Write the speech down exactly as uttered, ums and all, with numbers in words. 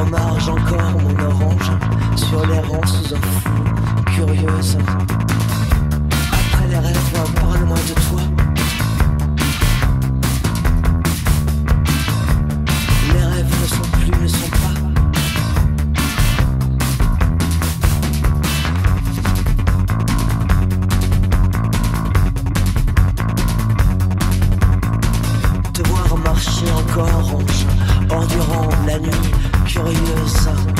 en marge encore mon orange, sur les rangs sous un flou, curieuse. Après les rêves, parle-moi de toi. Les rêves ne sont plus, ne sont pas. Te voir marcher encore, ange, endurant la nuit, curieuse.